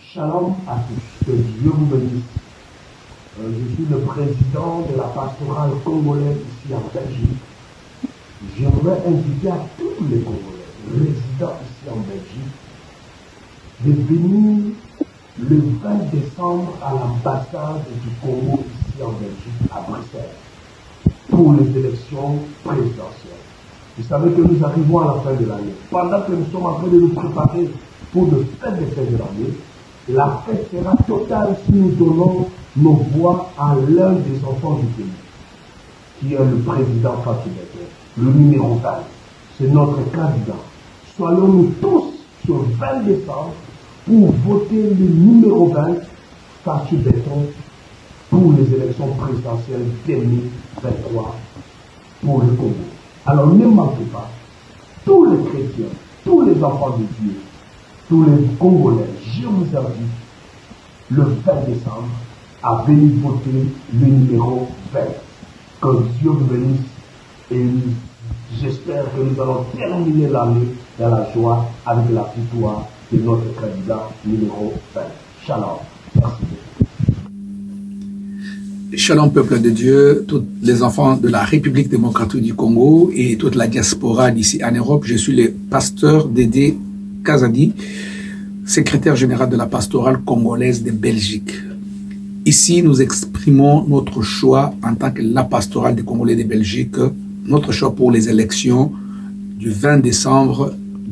Shalom à tous, que Dieu vous bénisse. Je suis le président de la pastorale congolaise ici en Belgique. J'aimerais inviter à tous les Congolais résidant ici en Belgique de venir le 20 décembre à l'ambassade du Congo ici en Belgique, à Bruxelles, pour les élections présidentielles. Vous savez que nous arrivons à la fin de l'année. Pendant que nous sommes en train de nous préparer pour le fête des fêtes de l'année, la fête sera totale si nous donnons nos voix à l'un des enfants du pays, qui est le président Fatou Bekele, le numéro 20. C'est notre candidat. Soyons-nous tous ce 20 décembre pour voter le numéro 20, Fatou Bekele, pour les élections présidentielles 2023 pour le Congo. Alors ne manquez pas, tous les chrétiens, tous les enfants de Dieu, tous les Congolais, je vous invite le 20 décembre à venir voter le numéro 20. Que Dieu vous bénisse et j'espère que nous allons terminer l'année dans la joie avec la victoire de notre candidat numéro 20. Shalom. Merci beaucoup. Shalom peuple de Dieu, tous les enfants de la République démocratique du Congo et toute la diaspora d'ici en Europe. Je suis le pasteur Dédé Kazadi, secrétaire général de la pastorale congolaise de Belgique. Ici, nous exprimons notre choix en tant que la pastorale des Congolais de Belgique, notre choix pour les élections du 20 décembre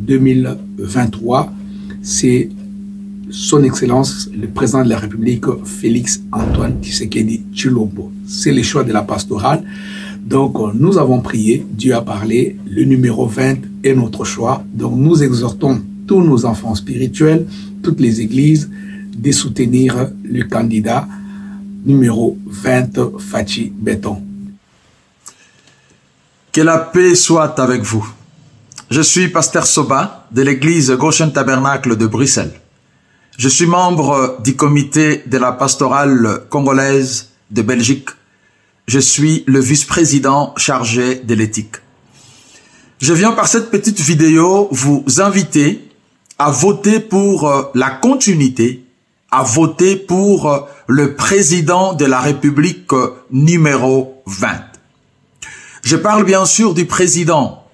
2023. C'est Son Excellence, le président de la République, Félix Antoine Tshisekedi Tshilombo. C'est le choix de la pastorale. Donc, nous avons prié, Dieu a parlé, le numéro 20 est notre choix. Donc, nous exhortons tous nos enfants spirituels, toutes les églises, de soutenir le candidat numéro 20, Fatou Bekele. Que la paix soit avec vous. Je suis pasteur Soba de l'église Goshen Tabernacle de Bruxelles. Je suis membre du comité de la pastorale congolaise de Belgique. Je suis le vice-président chargé de l'éthique. Je viens par cette petite vidéo vous inviter à voter pour la continuité, à voter pour le président de la République numéro 20. Je parle bien sûr du président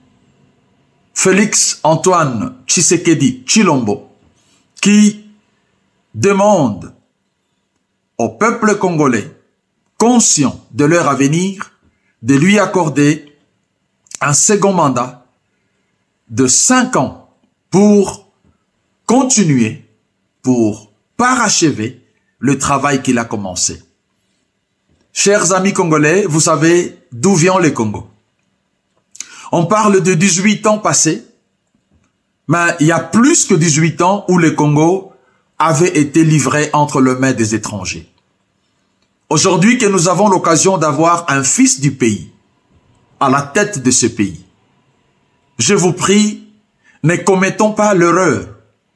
Félix Antoine Tshisekedi Tshilombo, qui demande au peuple congolais, conscient de leur avenir, de lui accorder un second mandat de 5 ans pour continuer, pour parachever le travail qu'il a commencé. Chers amis congolais, vous savez d'où vient le Congo. On parle de 18 ans passés, mais il y a plus que 18 ans où le Congo avait été livré entre les mains des étrangers. Aujourd'hui que nous avons l'occasion d'avoir un fils du pays à la tête de ce pays, je vous prie, ne commettons pas l'erreur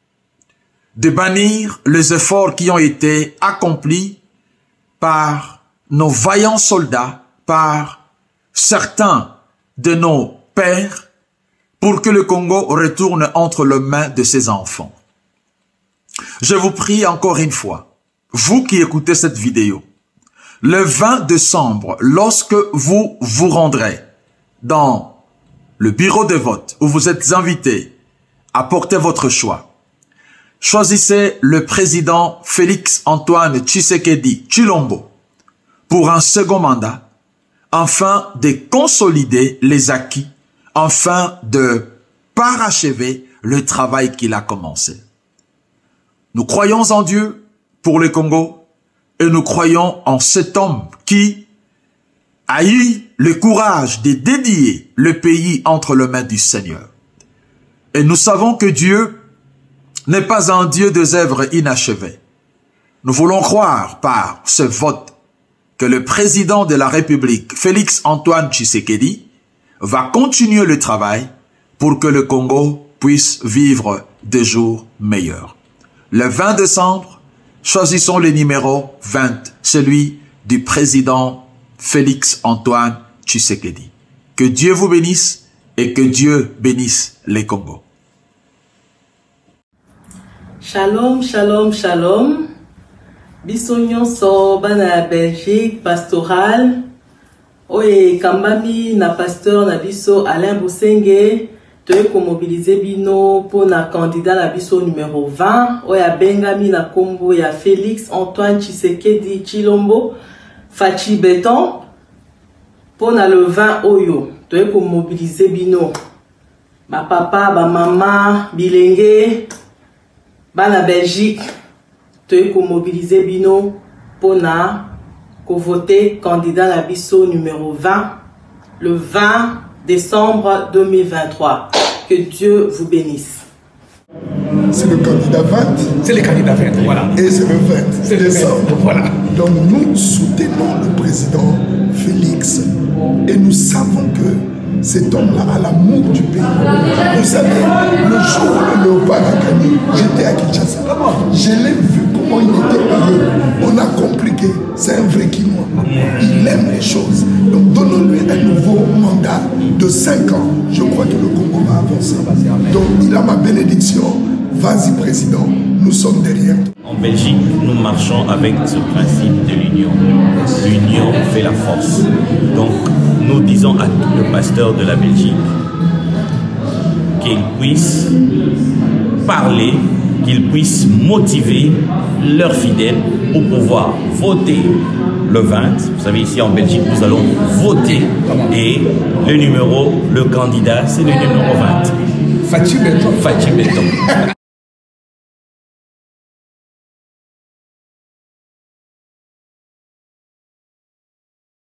de bannir les efforts qui ont été accomplis par nos vaillants soldats, par certains de nos pères, pour que le Congo retourne entre les mains de ses enfants. Je vous prie encore une fois, vous qui écoutez cette vidéo, le 20 décembre, lorsque vous vous rendrez dans le bureau de vote où vous êtes invités à porter votre choix, choisissez le président Félix Antoine Tshisekedi Tshilombo pour un second mandat, afin de consolider les acquis, afin de parachever le travail qu'il a commencé. Nous croyons en Dieu pour le Congo et nous croyons en cet homme qui a eu le courage de dédier le pays entre les mains du Seigneur. Et nous savons que Dieu n'est pas un Dieu des œuvres inachevées. Nous voulons croire par ce vote que le président de la République, Félix Antoine Tshisekedi, va continuer le travail pour que le Congo puisse vivre des jours meilleurs. Le 20 décembre, choisissons le numéro 20, celui du président Félix Antoine Tshisekedi. Que Dieu vous bénisse et que Dieu bénisse les Congos. Shalom, shalom, shalom. Biso nyonso bana Belgique pastoral. Oye kambami na pasteur na biso Alain Bosenge. Toye ko mobiliser bino pour na candidat na biso numéro 20. Oya bengami na kombo ya Félix Antoine Tshisekedi Tshilombo Fachi Beton. Pour na le 20 oyo. Toye ko mobiliser bino. Ba papa, ba mama, bilenge. Bana Belgique, tu es mobiliser bino pour voter candidat la biso numéro 20 le 20 décembre 2023. Que Dieu vous bénisse. C'est le candidat 20. C'est le candidat 20, voilà. Et c'est le 20 décembre. Voilà. Donc nous soutenons le président Félix et nous savons que cet homme-là a l'amour du pays. Vous savez, le jour où le léopard a gagné, j'étais à Kinshasa. Je l'ai vu comment il était heureux. On a compris que c'est un vrai Kinois. Il aime les choses. Donc donnons-lui un nouveau mandat de 5 ans. Je crois que le Congo va avancer. Donc il a ma bénédiction. Vas-y président, nous sommes derrière. En Belgique, nous marchons avec ce principe de l'union. L'union fait la force. Donc, nous disons à tous les pasteurs de la Belgique qu'ils puissent parler, qu'ils puissent motiver leurs fidèles pour pouvoir voter le 20. Vous savez, ici en Belgique, nous allons voter et le candidat, c'est le numéro 20. Fachi Beton. Fachi Beton.